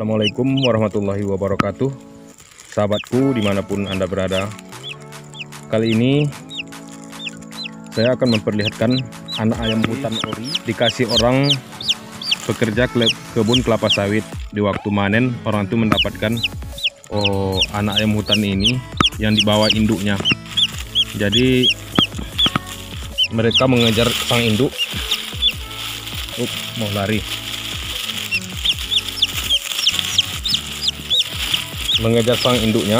Assalamualaikum warahmatullahi wabarakatuh. Sahabatku dimanapun Anda berada, kali ini saya akan memperlihatkan anak ayam hutan ori dikasih orang pekerja kebun kelapa sawit. Di waktu manen orang itu mendapatkan anak ayam hutan ini yang dibawa induknya. Jadi mereka mengejar sang induk. Mau lari. Mengejar sang induknya.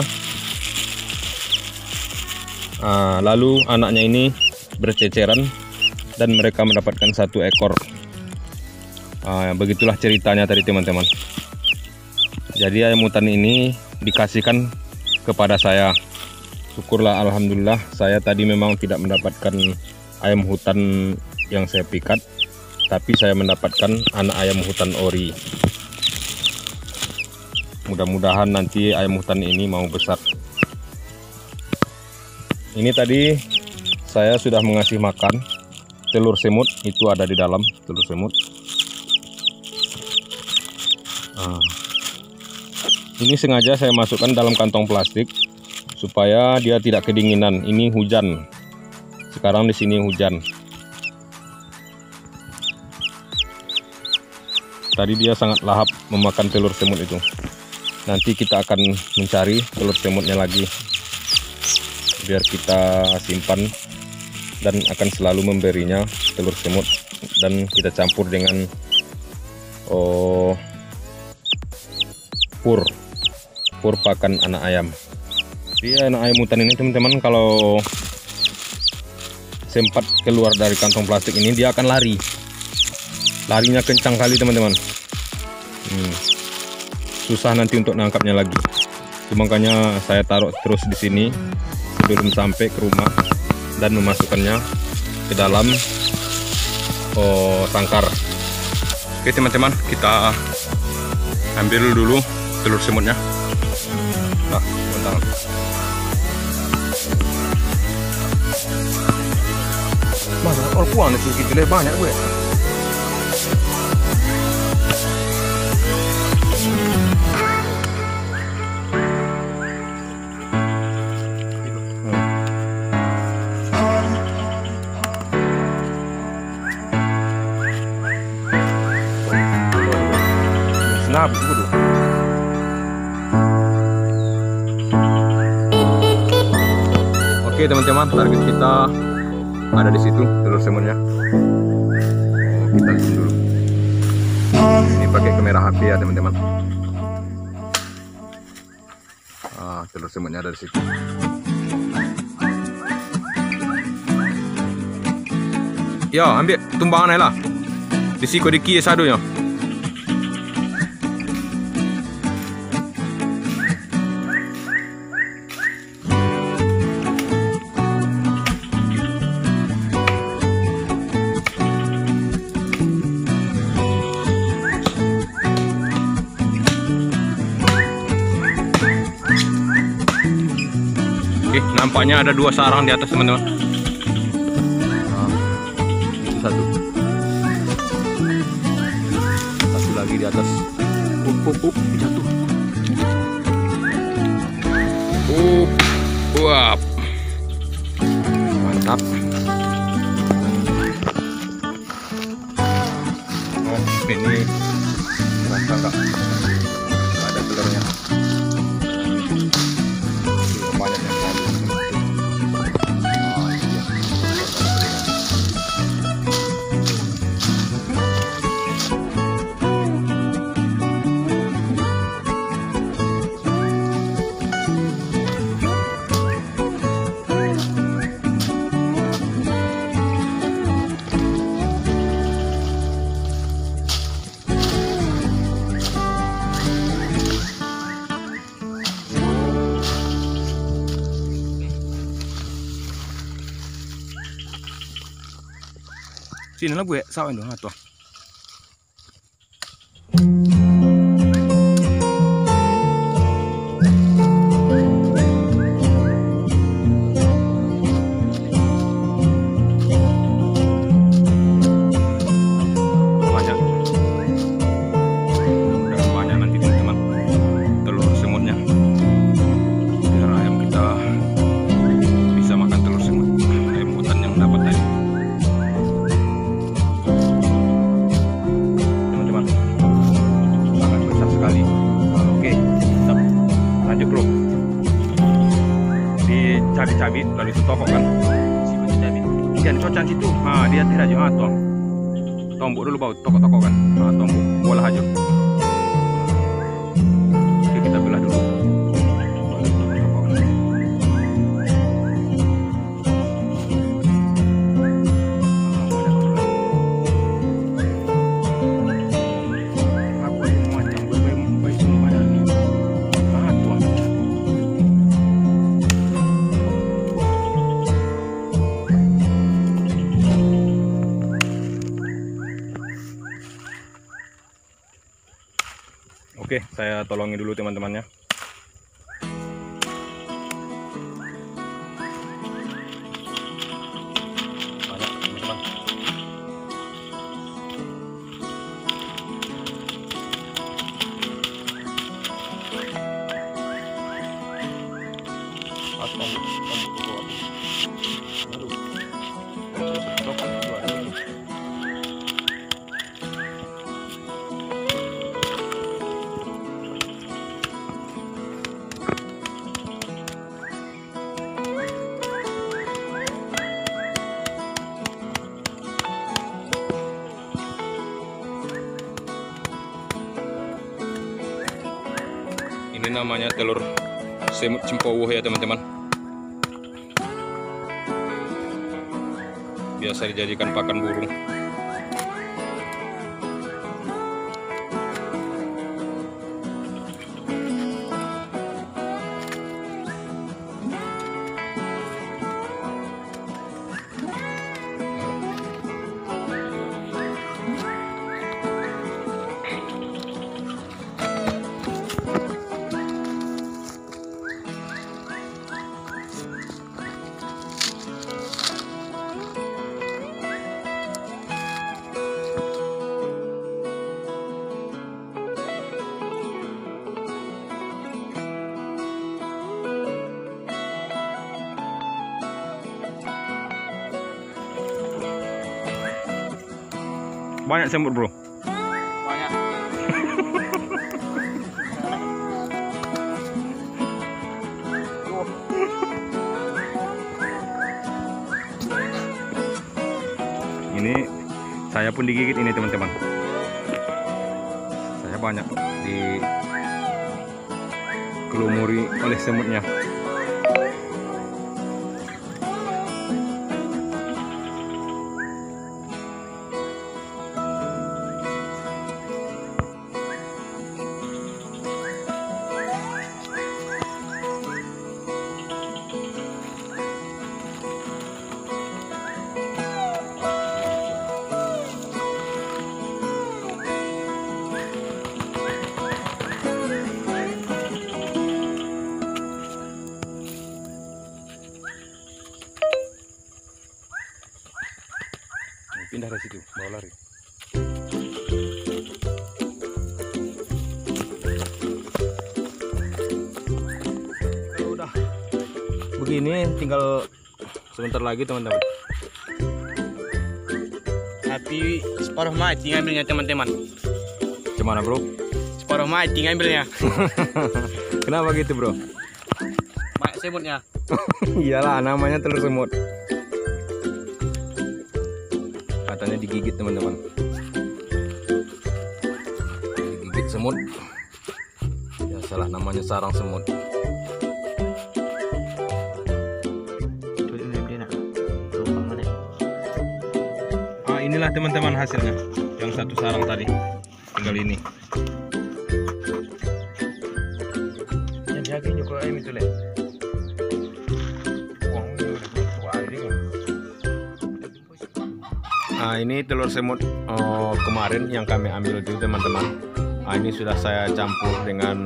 Lalu anaknya ini berceceran dan mereka mendapatkan satu ekor. Begitulah ceritanya tadi teman-teman. Jadi ayam hutan ini dikasihkan kepada saya. Syukurlah, alhamdulillah, saya tadi memang tidak mendapatkan ayam hutan yang saya pikat, tapi saya mendapatkan anak ayam hutan ori. Mudah-mudahan nanti ayam hutan ini mau besar. Ini tadi saya sudah mengasih makan telur semut, itu ada di dalam telur semut. Ini sengaja saya masukkan dalam kantong plastik supaya dia tidak kedinginan. Ini hujan. Sekarang di sini hujan. Tadi dia sangat lahap memakan telur semut itu. Nanti kita akan mencari telur semutnya lagi, biar kita simpan dan akan selalu memberinya telur semut, dan kita campur dengan pur pakan anak ayam. Jadi anak ayam hutan ini teman-teman, kalau sempat keluar dari kantong plastik ini dia akan lari. Larinya kencang kali teman-teman. Susah nanti untuk nangkapnya lagi. Makanya saya taruh terus di sini sebelum sampai ke rumah dan memasukkannya ke dalam tangkar. Oke teman-teman, kita ambil dulu telur semutnya. Nah, bentar. Mana orang itu gitu banyak gue. Oke teman-teman, target kita ada di situ telur semutnya. Kita zoom dulu. Ini pakai kamera HP ya teman-teman. Telur semutnya ada di situ. Ya, ambil tumbangan lah. Di siko diki sadunya. Nampaknya ada 2 sarang di atas teman-teman. Itu satu lagi di atas. Jatuh. Wah, mantap. Ini rasa enggak ada telurnya. Banyak yang sini lah gue, sawain dong atau. Banyak nanti teman-teman. cabai lalu itu tokok kan. Jangan cocan situ. Dia tidak aja tombok dulu bau tokok-tokok kan. Tombok bola aja. Oke, kita belah dulu. Oke, saya tolongi dulu teman-temannya. Banyak teman-teman. Ini namanya telur semut cempowuh ya teman-teman. Biasa dijadikan pakan burung. Banyak semut bro. Banyak. Ini saya pun digigit ini teman-teman. Saya banyak dikelumuri oleh semutnya. Pindah dari situ, bawa lari. Kalau udah begini, tinggal sebentar lagi teman-teman. Tapi separuh mati ngambilnya teman-teman. Gimana bro? Separuh mati ngambilnya. Kenapa gitu bro? Banyak semutnya. Iyalah, namanya telur semut. Katanya digigit teman-teman. Digigit semut. Ya salah, namanya sarang semut. Inilah teman-teman hasilnya. Yang satu sarang tadi. Tinggal ini. Yang juga ini tuh leh. Nah, ini telur semut kemarin yang kami ambil itu teman-teman. Nah, ini sudah saya campur dengan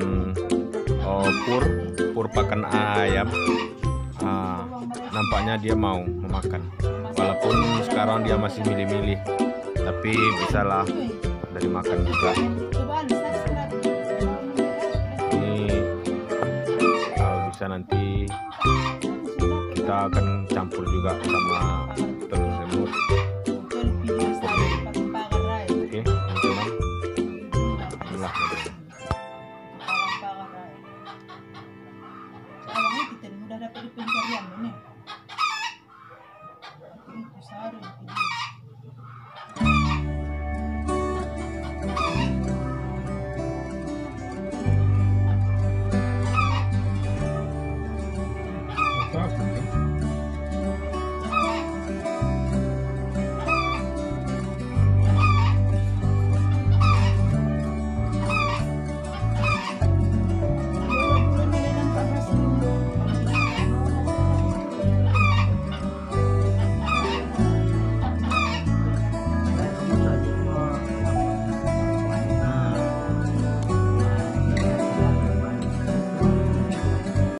pur pakan ayam. Nampaknya dia mau memakan. Walaupun sekarang dia masih milih-milih, tapi bisalah dari makan juga. Ini kalau bisa nanti kita akan campur juga sama